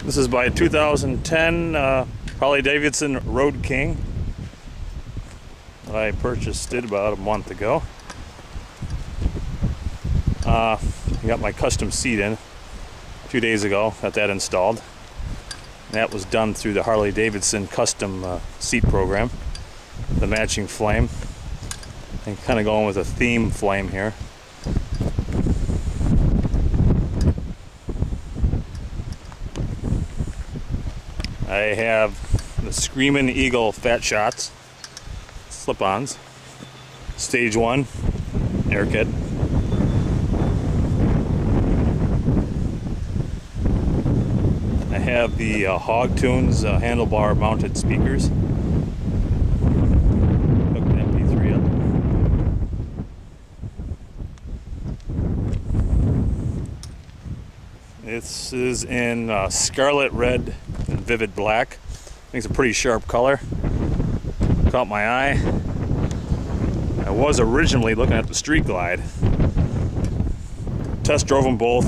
This is by 2010 Harley-Davidson Road King that I purchased it about a month ago. I got my custom seat in 2 days ago, got that installed. That was done through the Harley-Davidson custom seat program. The matching flame. And kind of going with a theme flame here. I have the Screamin' Eagle Fat Shots slip-ons, Stage 1 air kit. I have the Hog Tunes handlebar mounted speakers. Hook the MP3 up. This is in scarlet red and vivid black. I think it's a pretty sharp color. Caught my eye. I was originally looking at the Street Glide. Test drove them both.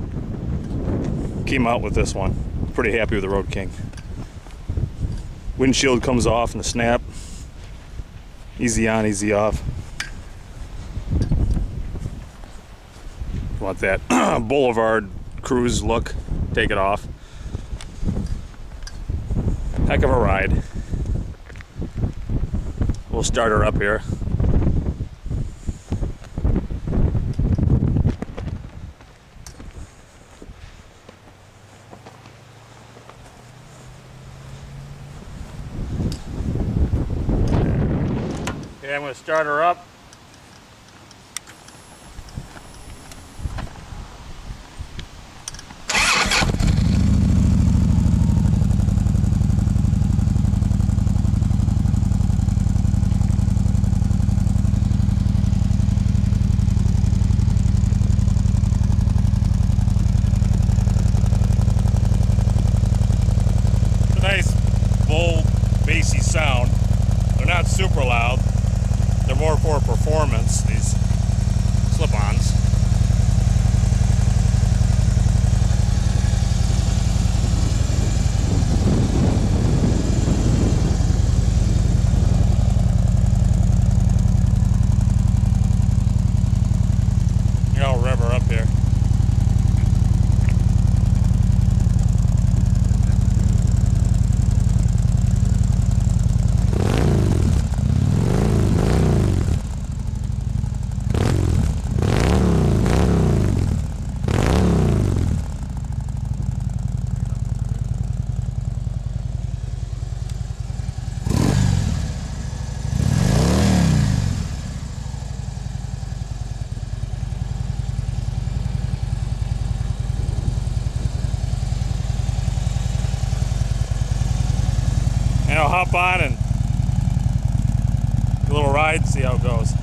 Came out with this one. Pretty happy with the Road King. Windshield comes off in the snap. Easy on, easy off. Want that Boulevard cruise look, take it off. Heck of a ride. We'll start her up here. Okay, I'm going to start her up. Nice, bold, bassy sound. They're not super loud. They're more for performance, these slip-ons. Here, I'll rev her up here. And I'll hop on and do a little ride, see how it goes.